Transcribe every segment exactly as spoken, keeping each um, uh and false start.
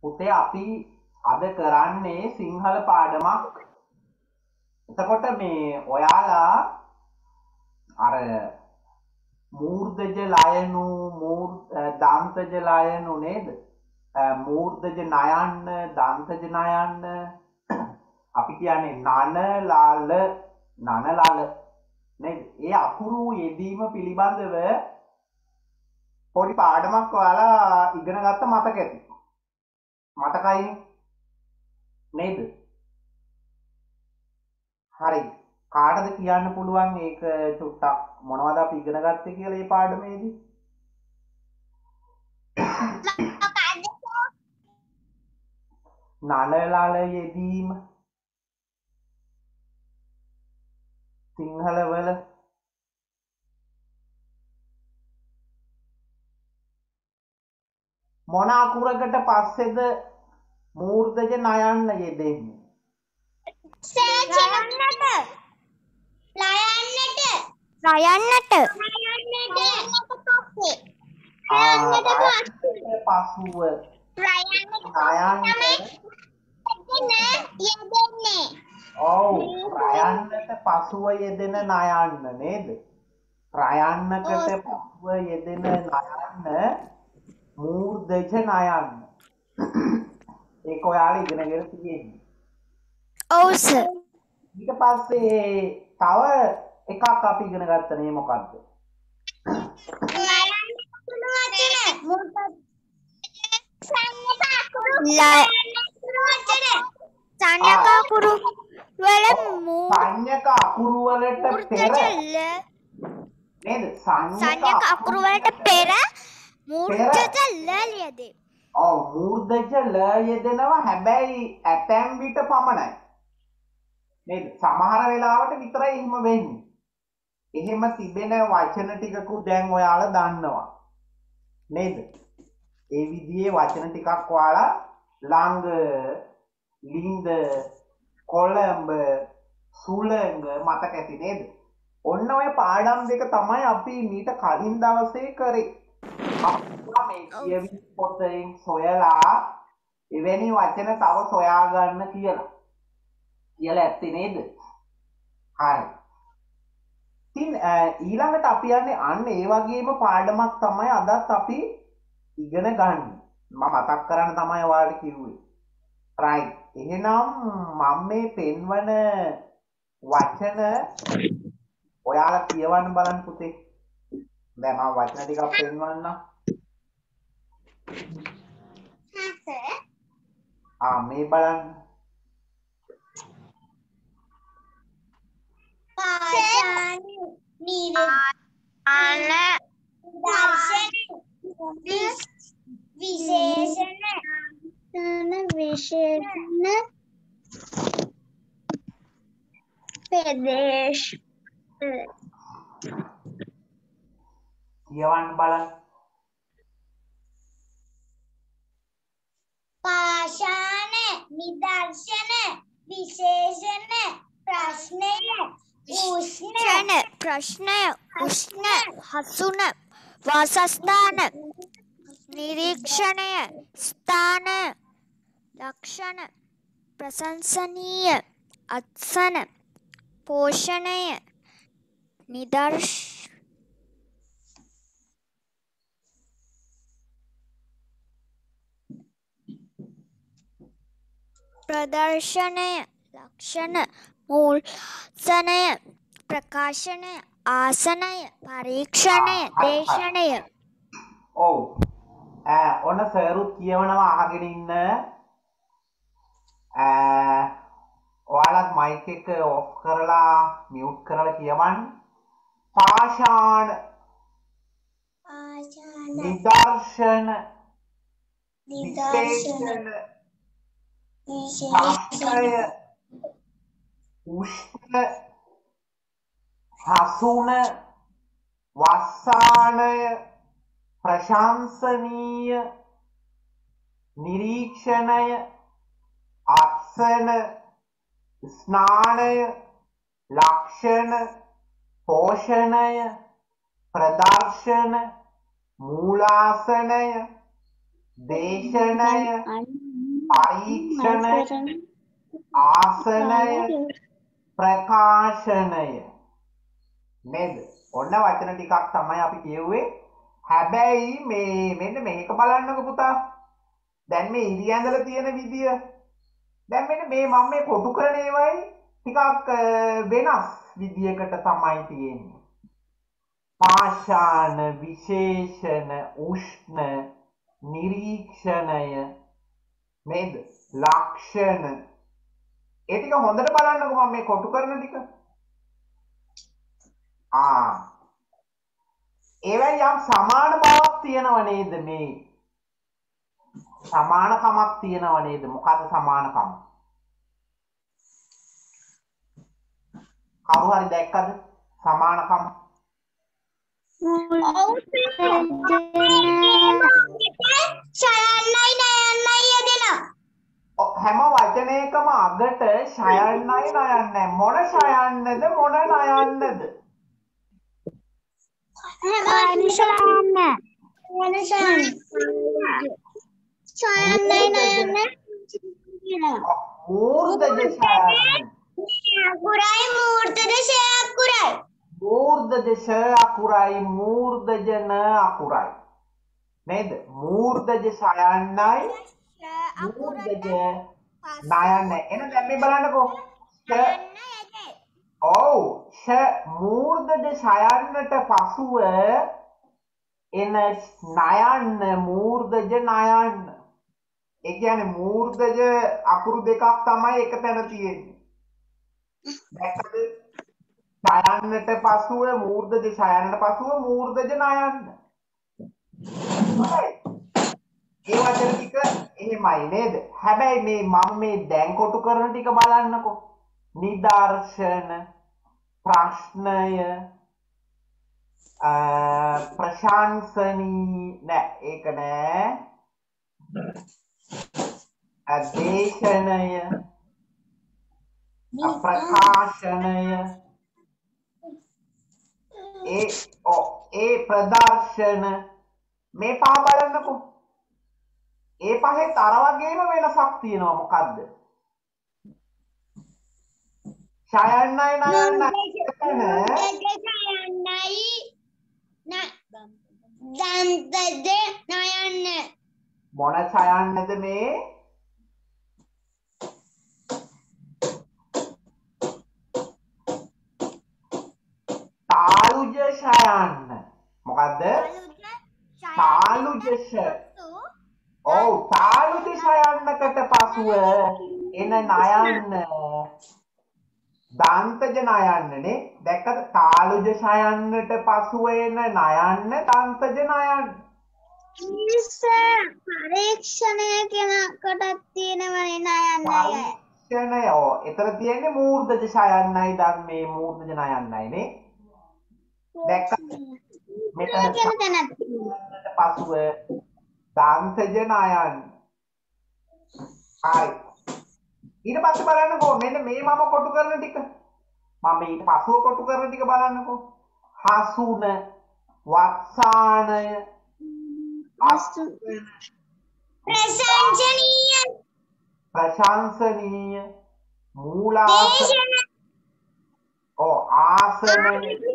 පුතේ අපි අද කරන්නේ සිංහල පාඩමක්. එතකොට මේ ඔයාලා අර මූර්ධජ ලයනු මූර් දන්තජ ලයනු නේද? මූර්ධජ නයන්න දන්තජ නයන්න අපි කියන්නේ නනලල නනලල නේද? ඒ අකුරු යෙදීම පිළිබඳව පොඩි පාඩමක් ඔයාලා ඉගෙන ගත්ත මතක ඇති. මතකයි නේද? හරි. කාටද කියන්න පුළුවන් ඒක චුට්ටක් මොනවද අපි ඉගෙන ගත්තේ කියලා මේ පාඩමේදී? නනලල යෙදීම සිංහල වල මොන අකුරකට පස්සේද මූර්ධජ නයන්න යෙදෙන්නේ? ලයන්නට ලයන්නට පසුව ඔව් රයන්නට පසුව යෙදෙන නයන්න නේද? රයන්නකට පසුව යෙදෙන නයන්න මූර්ධජ නයන්න. ඒක ඔයාලා ඉගෙනගෙන තියෙන්නේ. ඔව් සර්. ඊට පස්සේ තව එකක් අපි ඉගෙන ගත්තනේ මොකද්ද? සංඥක අකුරු වල සංඥක අකුරු වලට පෙර නේද? සංඥක අකුරු වලට පෙර මූර්ධජ ල ලියදේ. ඔව් මූර්ධජ ල යෙදෙනවා හැබැයි ඇතැම් විට පමණයි. නේද? සමහර වෙලාවට විතරයි එහෙම වෙන්නේ. එහෙම තිබෙන වචන ටිකකුත් දැන් ඔයාලා දන්නවා. නේද? ඒ විදිහේ වචන ටිකක් ඔයාලා ළඟ, ලිඳ, කොළඹ, සුළඟ මතක ඇති නේද? ඔන්න ඔය පාඩම් දෙක තමයි අපි මීට කලින් දවසේ කරේ. අපිලා මේ කියවි පොතෙන් සොයලා එවැනි වචන තව සොයා ගන්න කියලා. කියලා ඇත්තේ නේද? හරි. ඉතින් ඊළඟට අපි යන්නේ අන්න ඒ වගේම පාඩමක් තමයි අදත් අපි ඉගෙන ගන්න. මම මතක් කරන්න තමයි ඔයාලට කිව්වේ. right. එහෙනම් මම මේ පෙන්වන වචන ඔයාලා කියවන්න බලන්න පුතේ. දැන් මම වචන ටිකක් පෙන්වන්නම්. ආ මේ බලන්න. පාෂාණ නිර්මාණ දර්ශන විශේෂණ විශේෂණ ප්‍රදේශ කියවන්න බලන්න. පාෂාණ නිදර්ශන විශේෂණ ප්‍රශ්නය උෂ්ණ ප්‍රශ්නය උෂ්ණ හසුන වාසස්ථාන නිරීක්ෂණය ස්ථාන ලක්ෂණ ප්‍රශංසනීය අත්සන පෝෂණය නිදර්ශ ප්‍රදර්ශනය ලක්ෂණ මූල්සනය ප්‍රකාශනය ආසනය පරීක්ෂණය දේශනය. ඔව් ඔන්න සරුත් කියවනවා අහගෙන ඉන්න. ඔයාලත් මයික් එක ඔෆ් කරලා මියුට් කරලා කියවන්න. පාෂාණ නිදර්ශන විශේෂණ ප්‍රශ්නය උෂ්ණ හසුන වස්සානය ප්‍රශංසනීය නිරීක්ෂණය අත්සන ස්නානය ලක්ෂණ පෝෂණය ප්‍රදර්ශන මූලාසනය දේශනය පරීක්ෂණය, ආසනය, ප්‍රකාශනය. නේද? ඔන්න වචන ටිකක් තමයි අපි කියුවේ. හැබැයි මේ මෙන්න මේක බලන්නකො පුතා. දැන් මේ ඉරියැඳලා තියෙන විදිය. දැන් මෙන්න මේ මම මේ කොටු කරන ඒවායි ටිකක් වෙනස් විදියකට තමයි තියෙන්නේ. පාෂාණ, විශේෂණ, උෂ්ණ, නිරීක්ෂණය නේද? ලක්ෂණ. ඒ ටික හොඳට බලන්නකො මම මේ කොටු කරන ටික. ආ. ඒවයි යම් සමාන බවක් තියෙනව නේද මේ? සමානකමක් තියෙනව නේද? මොකද්ද සමානකම? කවුරු හරි දැක්කද සමානකම? හැම වචනයකම අගට ශයන්නයි නයන්නයි. මොන ශයන්නද මොන නයන්නද? මූර්ධජ ශයන්න. මූර්ධජ ශ අකුරයි මූර්ධජ න අකුරයි. නේද? මූර්ධජ ශයන්නයි මූර්ධජ නයන්නයි. එහෙනම් දැන් මේ බලන්නකෝ. ඔව් ශ මූර්ධජ ශයන්නට පසුව එන නයන්න මූර්ධජ නයන්න. ඒ කියන්නේ මූර්ධජ අකුරු දෙකක් තමයි එක තැන තියෙන්නේ. දැක්කද? ශයන්නට පසුව මූර්ධජ ශයන්නට පසුව මූර්ධජ නයන්න. හරි. ඒ වචන ටික එහෙමයි නේද? හැබැයි මේ මම මේ දැන් කොටු කරන ටික බලන්නකෝ. නිදර්ශන, ප්‍රශ්නය, ප්‍රශංසනී නෑ ඒක නෑ. දේශනය, ප්‍රකාශනය, ඒ ඒ ප්‍රදර්ශන මේ පහ බලන්නකෝ. ඒ පහෙත් අර වගේම වෙනසක් තියෙනවා. මොකද්ද? ශයන්නයි නයන්නයි මොන ශයන්නද මේ? තාලුජ ශයන්න. මොකද්ද? තාලුජ ශ. ඔව් තාලුජ ශයන්නකට පසුව එන නයන්න දන්තජ නයන්නනේ. දැක්කද? තාලුජ ශයන්නට පසුව එන නයන්න දන්තජ නයන්න. පරීක්ෂණය කියන කොටත් තියෙනවනේ නයන්නයි. පරීක්ෂණය. ඔව් එතන තියෙන්නේ මූර්ධජ ශයන්නයි දැන් මේ මූර්ධජ නයන්නයි නේ. දැක්කද? මෙතන පසුව දන්තජ නයන්න. හරි. ඊට පස්සේ බලන්නකෝ මෙන්න මේ මම කොටු කරන ටික. මම ඊට පස්ව කොටු කරන ටික බලන්නකෝ. හසුන, වත්සානය, ප්‍රශංසනීය, ප්‍රශංසනීය, මූලාසන, ඔව් ආසන,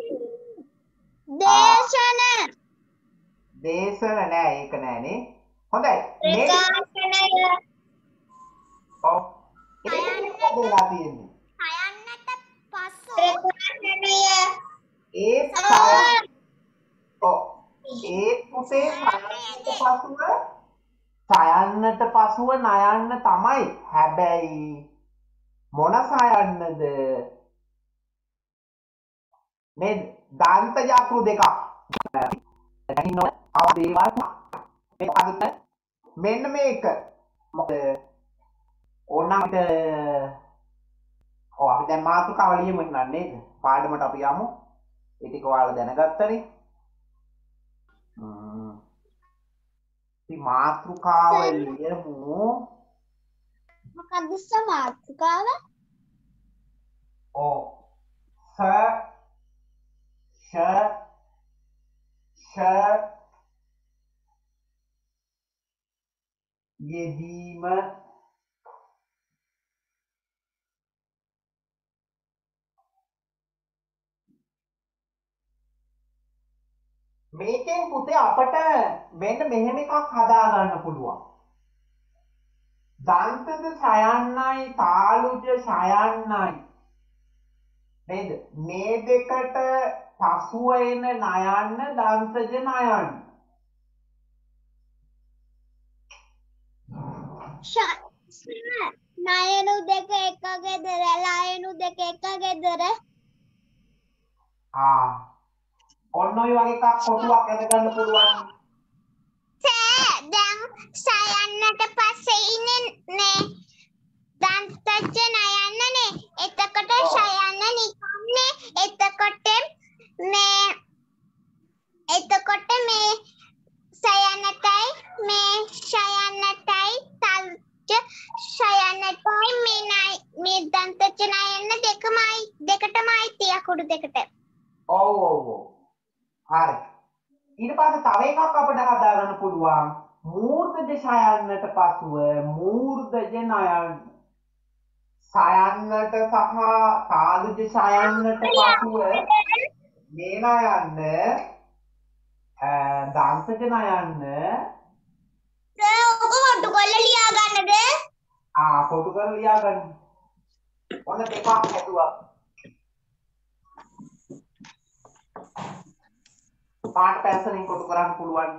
දේශන, දේශන නෑ ඒක නෑනේ. හොඳයි. ප්‍රකාශනය. ඔව් ඒක දෙලා තියෙන්නේ. හයන්නට පසු ප්‍රකාශනය. ඒ ඔව් ඒ පුතේ සයන්නට පසුව සයන්නට පසුව නයන්න තමයි. හැබැයි මොන සයන්නද? මේ දන්තජ අකුරු දෙකක්. දැන් ආව දේවල් මේ අදිට මෙන්න මේක. මොකද ඕනමට ඔව් අපි දැන් මාතෘකාව ලියමු නේද? පාඩමට අපි යමු. ඒ ටික ඔයාලා දැනගත්තනේ. හ්ම්. ඉතින් මාතෘකාව ලියමු. මොකක්ද මාතෘකාව? ඔව්. ස ෂ ෂ යෙදීම මේකෙන් පුතේ අපට වෙන්න මෙහෙම එකක් හදා ගන්න පුළුවන්. දන්තද ඡයන්නයි තාලුජ ඡයන්නයි නේද? මේ දෙකට පසුව එන නයන්න දන්තජ නයන්න. නයනු දෙක එක ගෙදර ලයනු දෙක එක ගෙදර. ආ ඔන්න ඔය වගේ එකක් කොටුවක් ඇඳගන්න පුළුවන්. සෑ දැන් සයන්නට පස්සේ ඉන්නේ නේ දන්තජ නයන්නනේ. එතකොට ශයන්න නිකන්නේ. එතකොට මේ එතකොට මේ සයන්නටයි මේ ශයන්නටයි තල්ජ ශයන්නටයි මේ නයි මේ දන්තජ නයන්න දෙකමයි දෙකටමයි තිය අකුරු දෙකට. ඔව් ඔව් ඔව්. හරි. ඊට පස්සේ තව එකක් අපිට හදා ගන්න පුළුවන්. මූර්ධජ ඡයන්නට පසුව මූර්ධජ නයන්න. සයන්නට සහ තාලුජ ඡයන්නට පසුව මේ නයන්න දන්තජ නයන්න ඔක කොටු කරලා ලියා ගන්නද? ආ කොටු කරලා ලියා ගන්න. ඔන්න දෙකක් හැදුවා. පාට පැන්සලෙන් කොටු කරන්න පුළුවන්.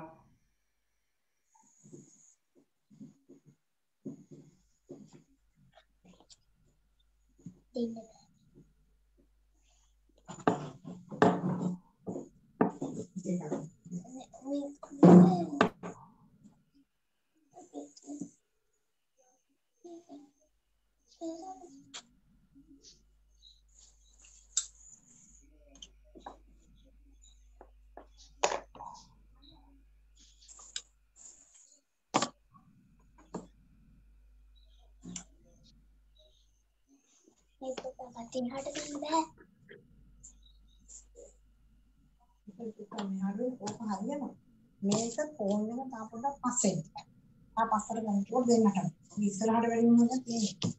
මේක ෆෝන් එක තා පොඩ්ඩක් පස්සේ තා පස්සට ගන්නකොට දෙන්නට ඉස්සරහට වැඩි මොනවද තියෙන්නේ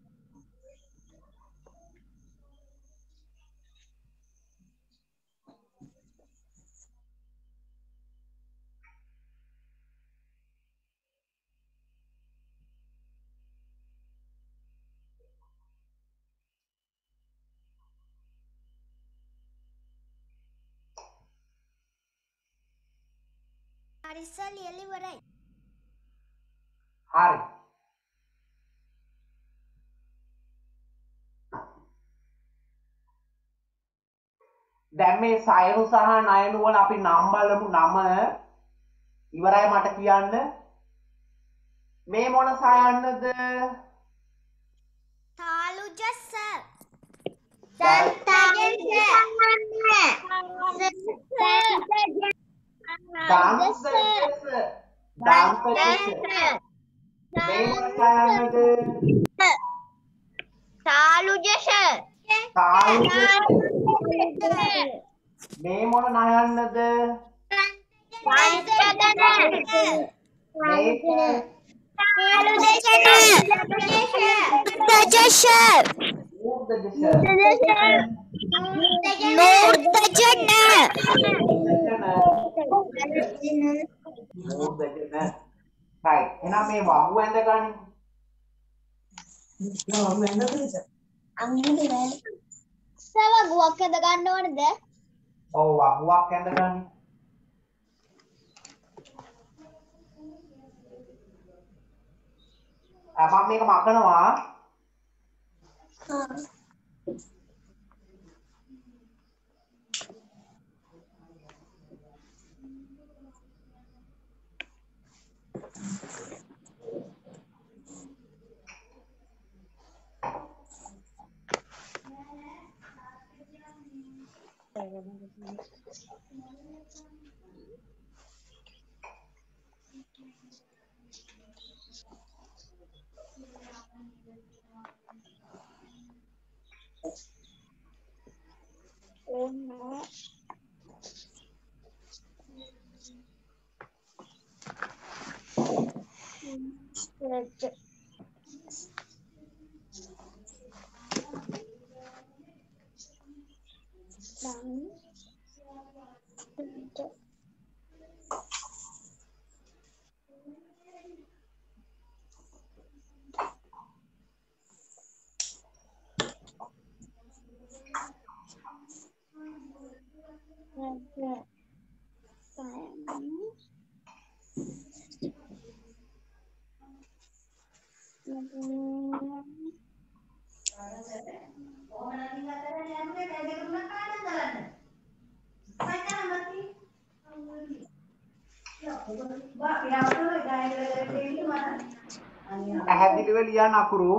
අරිසා ලියලා ඉවරයි. හරි. දැන් මේ සයනු සහ නයනු වල අපි නම් බලමු. නම ඉවරයි මට කියන්න. මේ මොන සයන්නද? තාලුජ සර්. දන්තජ මේ මොන සයන්නද? තාලුජ සර්. තාලුජ. මේ මොන නයන්නද? මේක right. එහෙනම් මේ වහුව ඇඳ ගන්න. වහුව ඇඳගන්නද? අන්නේ නෑ. සවගුවක් ඇඳ ගන්න ඕනද? ඔව් වහුවක් ඇඳ ගන්න. ආ මම මේක මකනවා. හා. පැහැදිලිව ලියන්න අකුරු.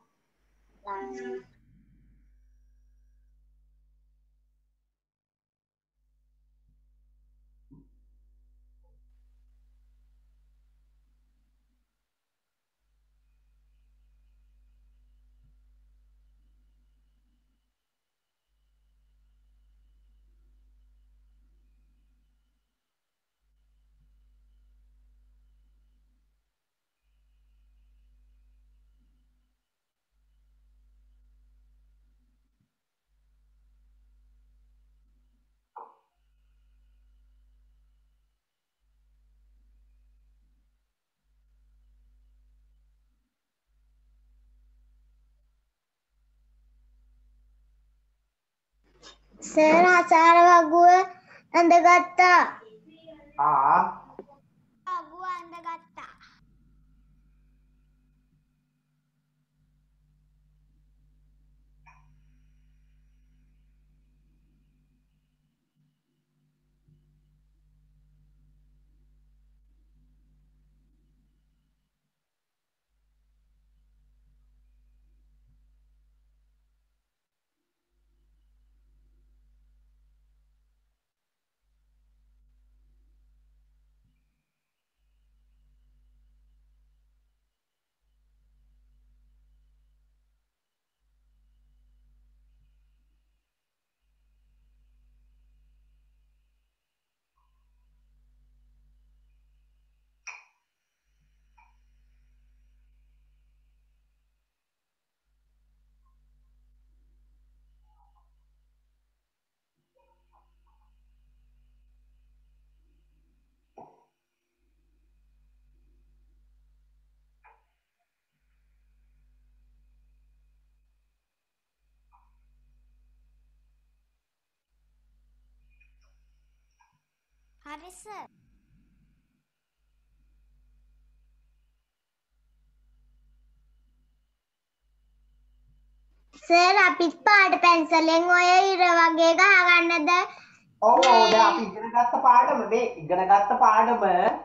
සර් හසාර වගුව ඇඳගත්තා. ආ වගුව ඇඳගත්තා. හරි සර්. සර් අපිත් පාට පැන්සලෙන් ඔය ඉර වගේ ගහගන්නද? ඔව් ඔව් දැන් අපි ඉගෙන ගත්ත පාඩම මේ ඉගෙන ගත්ත පාඩම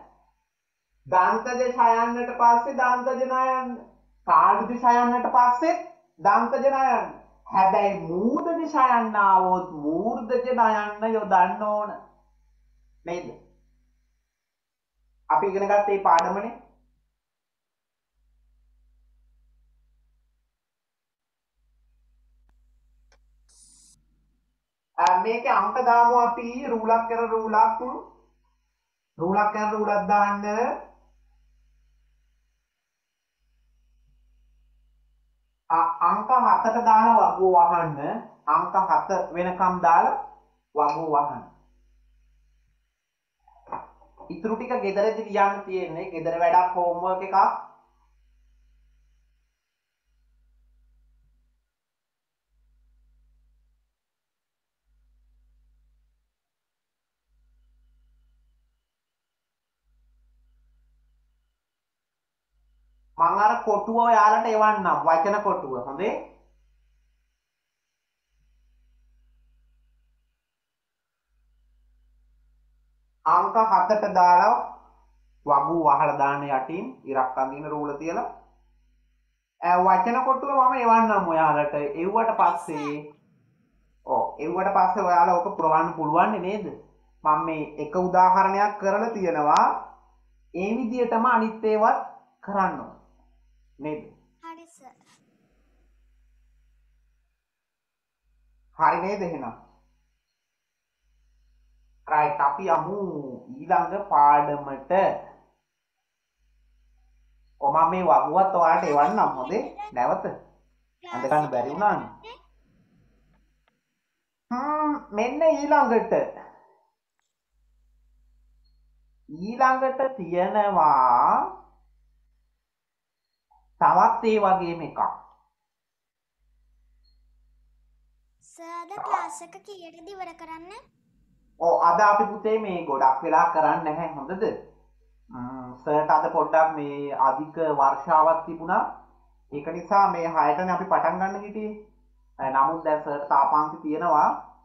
දන්තජ ඡයන්නට පස්සේ දන්තජ නයන්න. කාඩුජ ඡයන්නට පස්සේ දන්තජ නයන්න. හැබැයි මූර්ධජ ඡයන්න ආවොත් මූර්ධජ නයන්න යොදන්න ඕන. නේද? අපි ඉගෙන ගත්ත මේ පාඩමනේ. මේකේ අංක දාමු අපි රූලක් කර රූලක් රූලක් කර රූලක් දාන්න අංක හතට දාලා වගුව වහන්න අංක හත වෙනකම් දාලා වගුව වහන්න. ඉතුරු ටික ගෙදරදී ලියන්න තියෙන්නේ. ගෙදර වැඩක් හෝම්වර්ක් එකක්. මම අර කොටුව ඔයාලට එවන්නම් වචන කොටුව. හොඳේ? අංක හතට දාලා වගුව වහලා දාන්න යටින් ඉරක් අඳින රූල තියලා. වචන කොටුව මම එවන්නම් ඔයාලට. එව්වට පස්සේ ඔව් එව්වට පස්සේ ඔයාලා ඔක පුරවන්න පුළුවන් නේද? මම මේ එක උදාහරණයක් කරලා තියෙනවා. ඒ විදිහටම අනිත් ඒවත් කරන්න ඕන. නේද? හරි සර්. හරි නේද එහෙනම්? රයිට් අපි යමු ඊළඟ පාඩමට. ඔ මම මේ වගුවත් ඔයාලට එවන්නම් හොඳේ? නැවත අඳ ගන්න බැරි වුණානේ. හ්ම් මෙන්න ඊළඟට ඊළඟට තියෙනවා තවත් ඒ වගේම එකක්. සර් ද ක්ලාස් එක කීයටද ඉවර කරන්නේ? ඔව් අද අපි පුතේ මේ ගොඩක් වෙලා කරන්නේ නැහැ හොඳද? සර්ට අද පොඩ්ඩක් මේ අධික වර්ෂාවක් තිබුණා. ඒක නිසා මේ හයටනේ අපි පටන් ගන්න හිටියේ. නමුත් දැන් සර්ට තාපාන්ති තියෙනවා.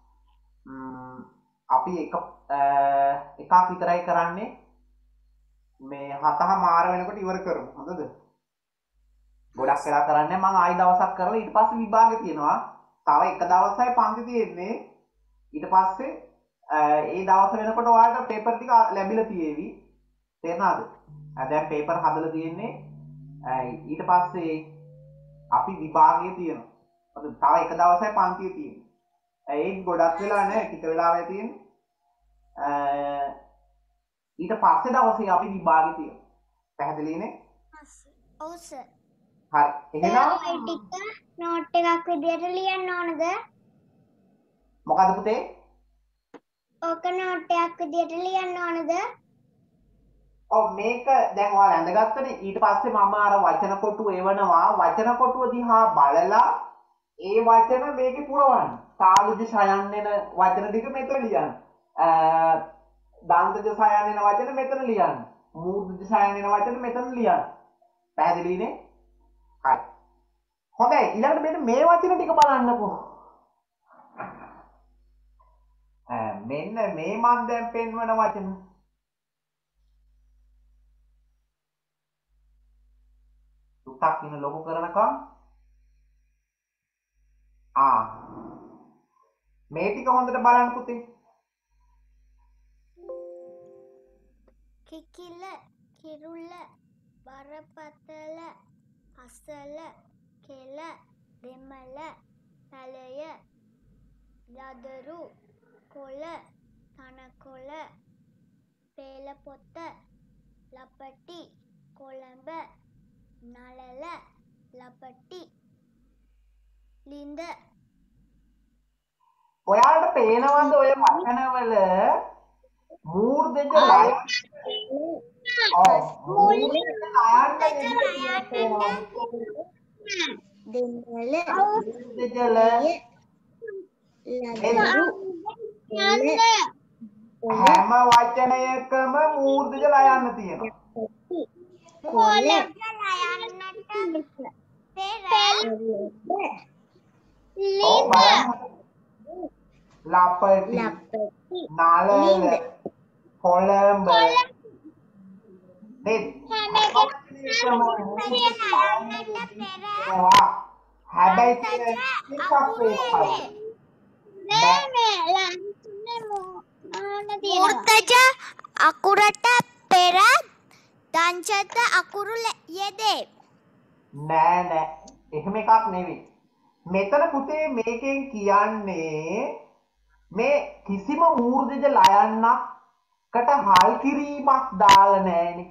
අපි එක එකක් විතරයි කරන්නේ. මේ හතහ මාර වෙනකොට ඉවර කරමු. හොඳද? ගොඩක් වෙලා කරන්නේ මම ආයි දවසක් කරලා ඊට පස්සේ විභාගෙ තියෙනවා. තව එක දවසයි පන්ති තියෙන්නේ. ඊට පස්සේ ඒ දවස වෙනකොට ඔයාලට පේපර් ටික ලැබිලා තියෙවි. තේරෙනවද? දැන් පේපර් හදලා තියෙන්නේ. ඊට පස්සේ අපි විභාගය තියෙනවා. හරිද? තව එක දවසයි පන්තිය තියෙන්නේ. ඒක ගොඩක් වෙලා නැහැ. ටික වෙලාවයි තියෙන්නේ. ඊට පස්සේ දවසේ අපි විභාගය තියෙනවා. පැහැදිලිනේ? ඔව් සර්. හරි. එහෙනම් ඔය ටික නෝට් එකක් විදියට ලියන්න ඕනද? මොකද පුතේ? ඕක නෝට් එකක් විදියට ලියන්න ඕනද? ඔව් මේක දැන් ඔයාලා ඇඳගත්තනේ. ඊට පස්සේ මම අර වචන කොටුව එවනවා. වචන කොටුව දිහා බලලා ඒ වචන මේකේ පුරවන්න. සාලුජ සයන් වෙන වචන ටික මෙතන ලියන්න. දන්තජ සයන් වෙන වචන මෙතන ලියන්න. මූර්ධජ සයන් වෙන වචන මෙතන ලියන්න. පැහැදිලිනේ? හරි. හොඳයි ඊළඟට මෙන්න මේ වචන ටික බලන්නකෝ. මෙන්න මේ මන් දැන් පෙන්වන වචන. ටුටක් ඉන්න ලොකු කරනකම් ආ මේ ටික හොඳට බලන්න පුතේ. කිකිල, කිරුල, බරපතල, අසල, කෙල, දෙමළ, පැලය, යදරු, කොළ, තනකොළ, පේලපොත, ලපටි, කොළඹ, නළල, ලපටි, ලිඳ. ඔයාලට පේනවද ඔය වචනවල මූර්ධජ ලය? ඔව් මූර්ධජ ලයන්න දෙමළ, මූර්ධජ ල හැම වචනයකම මූර්ධජ ලයන්න තියෙනවා. කොළ යන්නට පෙර ඔව් බලන්න. ලපටි, නළල, කොළඹ නේද? හැබැයි මූර්ධජ අකුරට පෙර දංශත අකුරු යෙදේ. නෑ නෑ එහෙම එකක් නෙවෙයි. මෙතන පුතේ මේකෙන් කියන්නේ මේ කිසිම මූර්ධජ ලයන්නකට හල් කිරීමක් දාලා නෑනේ.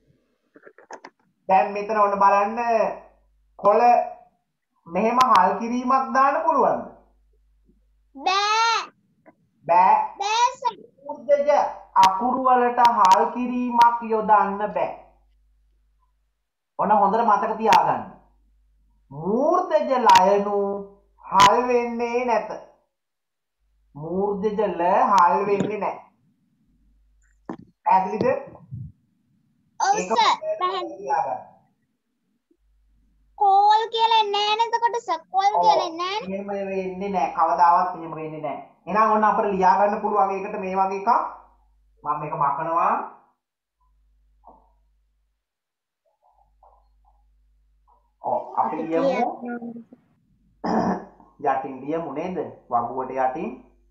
දැන් මෙතන ඔන්න බලන්න කොළ මෙහෙම හල් කිරීමක් දාන්න පුළුවන්ද? බෑ. බෑ. බෑ සර්. මූර්ධජ අකුරු වලට හල් කිරීමක් යොදන්න බෑ. ඔන්න හොඳට මතක තියාගන්න. මූර්ධජ ලයනු හල් වෙන්නේ නැත. මූර්ධජ ල හල් වෙන්නේ නැහැ. පැහැදිලිද? ඔව් සර්. පැහැදිලි. කෝල් කියලා එන්නේ නැහැ නේද එතකොට සර්? කෝල් කියලා එන්නේ නැහැ. එහෙම වෙන්නේ නැහැ. කවදාවත් එහෙම වෙන්නේ නැහැ. එහෙනම් ඔන්න අපිට ලියා ගන්න පුළුවන් ඒකට මේ වගේ එකක්. මම මේක මකනවා. ඔව් අපි ලියමු. යටින් ලියමු නේද? වගුවට යටින්.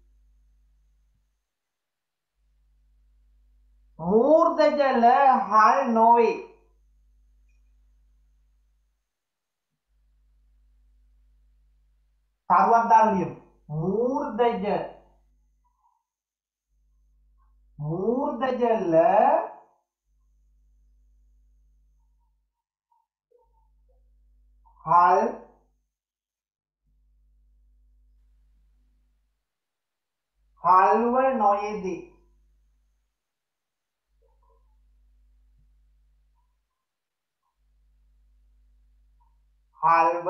මූර්ධජ ල හල් නොවේ. සාරුවක් දාලා ලියමු. මූර්ධජ මූර්ධජ ල හල් හල්ව නොයේදී. හල්ව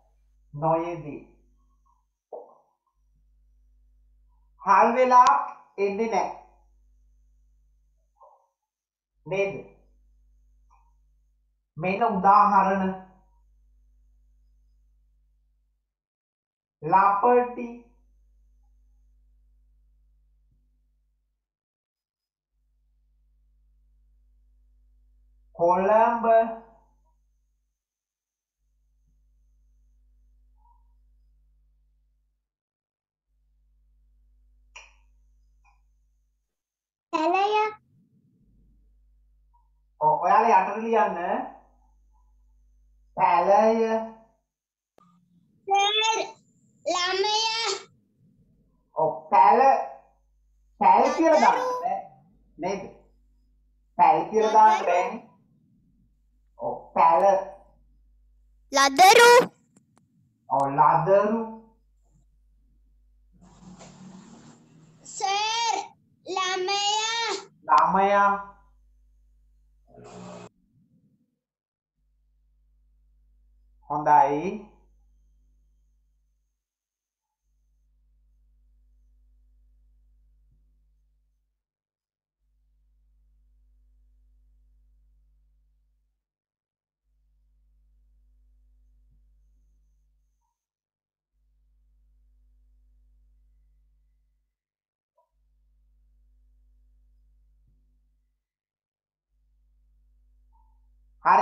නොයේදී. හල් වෙලා එන්නේ නැහැ. නේද? මේක උදාහරණ. ලාපටි, කොළඹ, පැලය ඔය ඔයාලා යටට ලියන්න. පැලය, සර් ළමය ඔව් පැල පැල කියලා දාන්න බෑ නේද? පැල කියලා දාන්න බෑනේ. ඔව් පැල, ලදරු ඔව් ලදරු, සර් ළමය ළමයා, හොඳයි. හරි.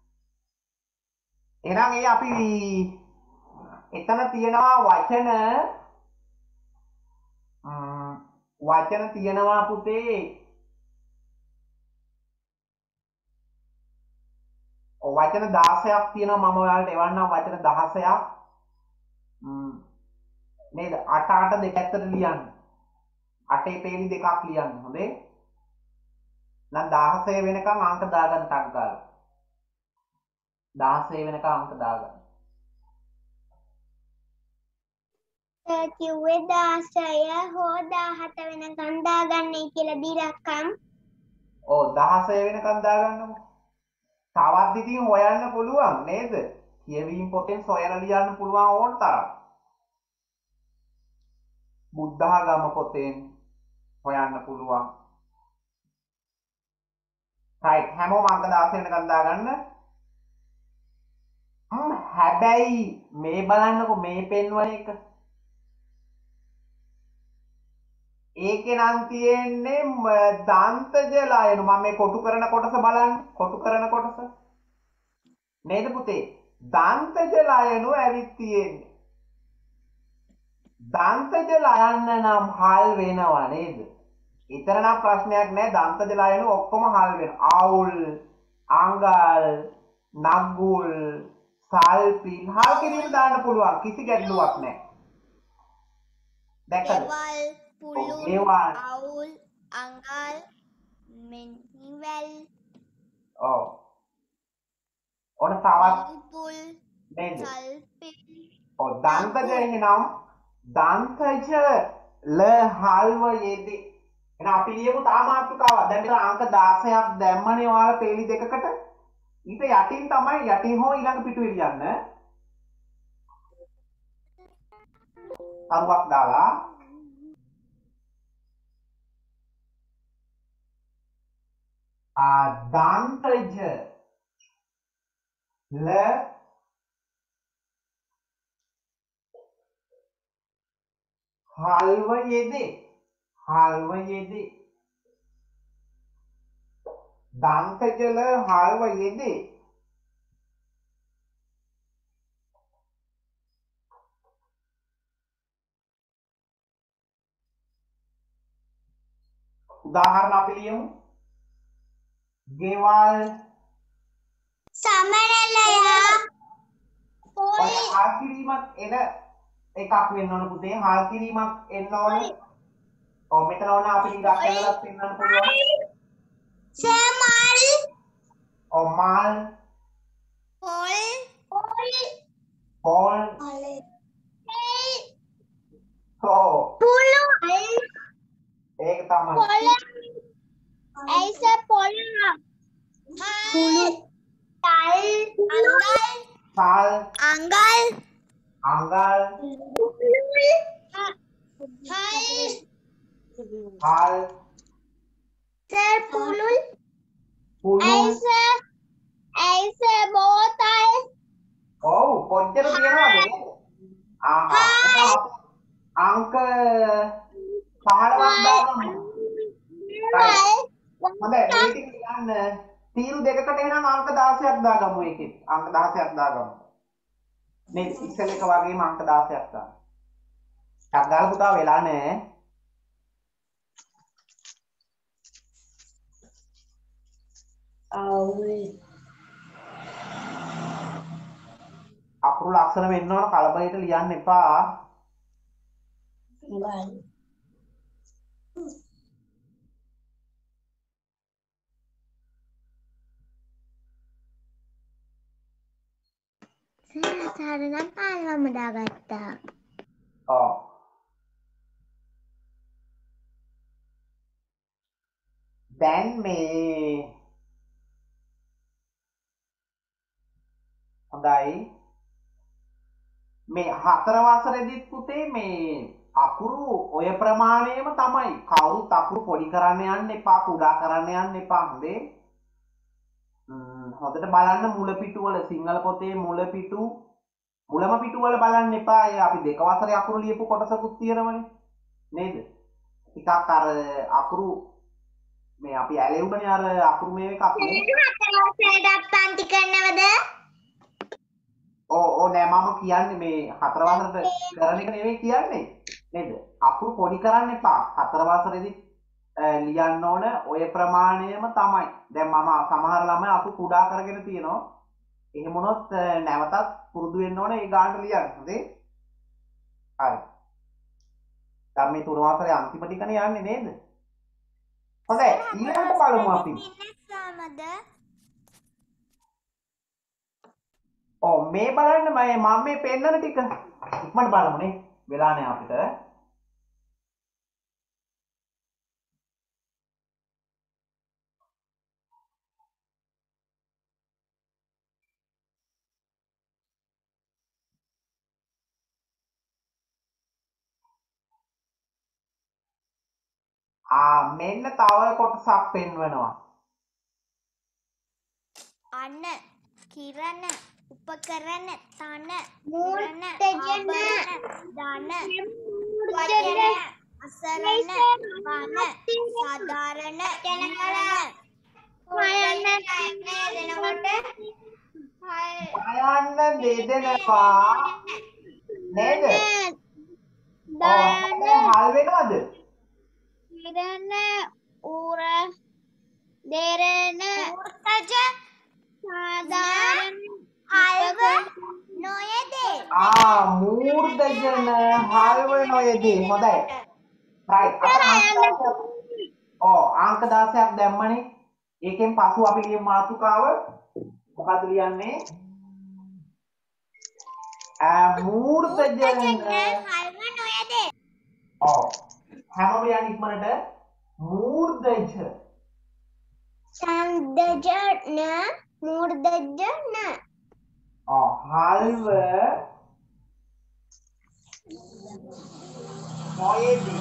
එහෙනම් ඒ අපි එතන තියෙනවා වචන ම්ම් වචන තියෙනවා පුතේ. ඔව් වචන දහසක් තියෙනවා. මම ඔයාලට එවන්නම් වචන දහසක්. ම්ම් නේද? අට අට දෙපැත්තට ලියන්න. අටේ පේලි දෙකක් ලියන්න. හොඳේ. නම් දහසය වෙනකන් අංක දාගන්න ටක් ගාලා. දහසය වෙනකන් අංක දාගන්න. සර් කිව්වේ දාසය හෝ දාහත වෙනකන් දාගන්නයි කියලා දිරක්කම්. ඔව් දහසය වෙනකන් දාගන්නකො. තවත් ඉතින් හොයන්න පුළුවන් නේද? කියවීම පොතෙන් සොයලා ලියන්න පුළුවන් ඕන තරම්. බුද්ධාගම පොතෙන් හොයන්න පුළුවන්. right හැමෝම අංක දහසය වෙනකන් දාගන්න. හ්ම් හැබැයි මේ බලන්නකො මේ පෙන්වන එක. ඒකේ නම් තියෙන්නේ දන්තජ ලයනු. මම මේ කොටු කරන කොටස බලන්න. කොටු කරන කොටස නේද පුතේ? දන්තජ ලයනු ඇවිත් තියෙන්නේ. දන්තජ ලයන්න නම් හල් වෙනවා නේද? ඊතර නම් ප්‍රශ්නයක් නෑ. දන්තජ ලයනු ඔක්කොම හල් වෙනවා. අවුල්, අඟල්, නගුල්, සල්පිල් හල් කිරීම දාන්න පුළුවන්. කිසි ගැටලුවක් නෑ. දැක්කද? ගෙවල් පුළුන් ගෙවල්. අවුල් අඟල් මෙනිවැල් ඔව්. ඔන්න තවත් පුල් නේද? සල්පිල් ඔව් දන්තජ එහෙනම් දන්තජ ල හල්ව යෙදේ. එහෙනම් අපි ලියමු තා මාතෘකාවක්. දැන් මෙතන අංක දහසක් දැම්මනේ ඔයාලා පේලි දෙකකට. ඊට යටින් තමයි යටින් හෝ ඊළඟ පිටුවේ ලියන්න. අරුවක් දාලා ආ දන්තජ ල හල්ව යෙදේ. හල්ව යෙදේ. දන්තජ ල හල්ව යෙදේ. උදාහරණ අපි ලියමු. ගෙවල් සමනලයා ඔය හල් කිරීමක් එන එකක් වෙන්න ඕන පුතේ. හල් කිරීමක් එන්න ඕන. ඔව් මෙතන ඕන අපි ඉලක්ක කරලා පෙන්නන්න පුළුවන්. සමල් ඔව් මල්, පොල් පොල් පොල්, ඔව් පුළු ඒක තමයි. පොල ඇයිස පොල පුළු තල් අඟල් සල්, අඟල් අඟල්, හල් හල් සර් පුළුල් පුළුල් ඇයිස ඇයිස බෝතල් ඔව් කොච්චර තියෙනවද නේද ආහා එහෙනම් අපි අංක පහළොවක් දාගමු right හොඳයි මේ ටික ලියන්න තීරු දෙකකට එහෙනම් අංක දහසක් දාගමු ඒකෙත් අංක දහසක් දාගමු මේ ඉස්සෙල් එක වගේම අංක දහසක් දාන්න ටක් ගාලා පුතා වෙලා නැහැ අකුරු ලස්සන වෙන්න ඕන කලබලයට ලියන්න එපා සර් සර් නම් පාලවම දාගත්තා ඔව් දැන් මේ හොඳයි මේ හතර වසරේදීත් පුතේ මේ අකුරු ඔය ප්‍රමාණයම තමයි කවුරුත් අකුරු පොඩි කරන්න යන්න එපා කුඩා කරන්න යන්න එපා හොඳේ හොඳට බලන්න මුල පිටු වල සිංහල පොතේ මුල පිටු මුලම පිටු වල බලන්න එපා ඒ අපි දෙක වසරේ අකුරු ලියපු කොටසකුත් තියෙනවනේ නේද ටිකක් අර අකුරු මේ අපි ඇලෙව්වනේ අර අකුරු මේ එකක් නේ හතර වසරේට පන්ති කරනවද ඕ ඕ නෑ මම කියන්නේ මේ හතර වසරට කරන එක නෙවෙයි කියන්නේ නේද අකුරු පොඩි කරන්න එපා හතර වසරේදී ලියන්න ඕන ඔය ප්‍රමාණයම තමයි දැන් මම සමහර ළමයි අකුරු කුඩා කරගෙන තියෙනවා එහෙම වුණොත් නැවතත් පුරුදු වෙන්න ඕන ඒ ගානට ලියන්න හොඳේ හරි දැන් මේ තුන වසරේ අන්තිම ටිකනේ යන්නේ නේද හොඳයි ඊළඟට බලමු අපි ඔව් මේ බලන්න මම මම මේ පෙන්නන ටික ඉක්මනට බලමුනේ වෙලා නැහැ අපිට ආ මෙන්න තව කොටසක් පෙන්වනවා අන්න කිරණ උපකරණ තන මූර්තජන දාන වචන අසරණ වන සාධාරණ ජනකල හයන්න දෙනකොට හයන්න දෙදෙනවා නේද දාන හල් වෙනවද කිරණ උර දෙරණ මූර්තජ සාධාරණ හල්ව නොයදේ ආ මූර්ධජන හල්ව නොයදේ හොඳයි right ඔව් අංක දහසක් දැම්මනේ ඒකෙන් පසු අපි ලියමු මාතෘකාව මොකද්ද ලියන්නේ ආ මූර්ධජන හල්ව නොයදේ ඔව් හැමෝම යන්න ඉක්මනට මූර්ධජ සංදජන මූර්ධජන Oh, halve noyedi.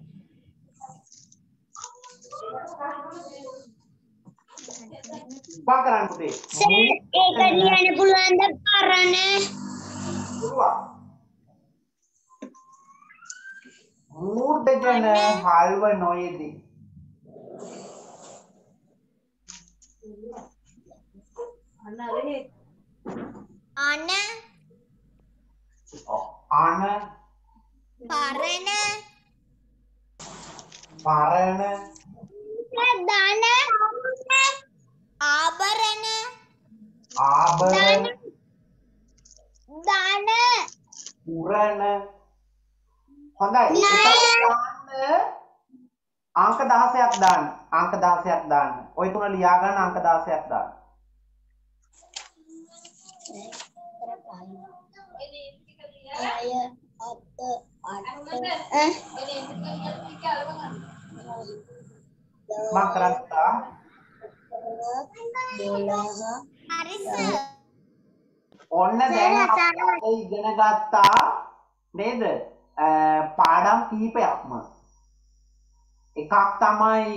Bakaran putih. ඒක ලියන්න පුළුවන් ද කරන්න පුළුවන්. මූර්ධජන halve noyedi. අන අන පරණ පරණ දාන ආභරණ ආභරණ දාන පුරණ හොඳයි දාන්න අංක දහසක් දාන්න අංක දහසක් දාන්න ඔය තුන ලියා ගන්න අංක දහසක් දාන්න අය අත අට මම කරත්තා හරි සර් ඔන්න දැන් අපි ඉගෙන ගත්තා නේද පාඩම් කිහිපයක්ම එකක් තමයි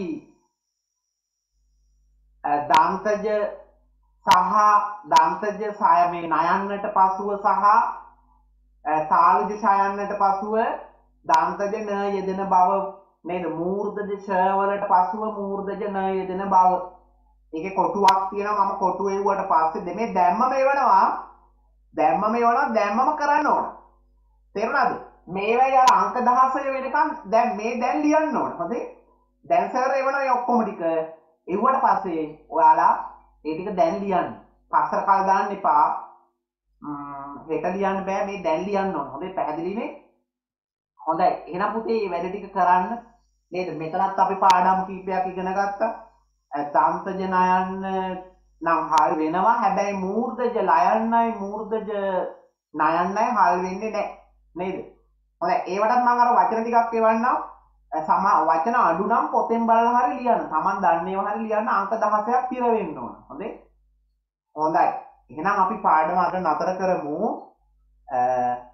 දාන්තජ සහ දාන්තජ සාය මේ නයන්නට පසුව සහ තාලජ ඡයන්නට පසුව දාන්තජ න යෙදෙන බව නේද? මූර්ධජ ඡ වලට පසුව මූර්ධජ න යෙදෙන බව. ඒකේ කොටුවක් තියෙනවා. මම කොටුව එව්වට පස්සේ දෙමේ දැම්මම එවනවා. දැම්මම එවනවා දැම්මම කරන්න ඕන. තේරුණාද? මේවයි අර අංක දහසය වෙනකන් දැන් මේ දැන් ලියන්න ඕන. හොඳේ? දැන් සර් එවනවා මේ ඔක්කොම ටික. එව්වට පස්සේ ඔයාලා ඒ ටික දැන් ලියන්න. පස්සට කල් දාන්න එපා. ම්ම් හෙට ලියන්න බෑ මේ දැන් ලියන්න ඕන. හොඳේ පැහැදිලිනේ? හොඳයි. එහෙනම් පුතේ මේ වැඩ ටික කරන්න. නේද? මෙතනත් අපි පාඩම් කීපයක් ඉගෙන ගත්තා. දාන්තජ නයන්න නම් හල් වෙනවා. හැබැයි මූර්ධජ ලයන්නයි මූර්ධජ නයන්නයි හල් වෙන්නේ නැහැ. නේද? හොඳයි. ඒවටත් මම අර වචන ටිකක් එවන්නම්. සම වචන අඩු නම් පොතෙන් බලලා හරි ලියන්න. Taman දන්නේව හරි ලියන්න. අංක දහසක් පිර වෙන්න ඕන. හොඳේ? හොඳයි. එහෙනම් අපි පාඩම අද නතර කරමු.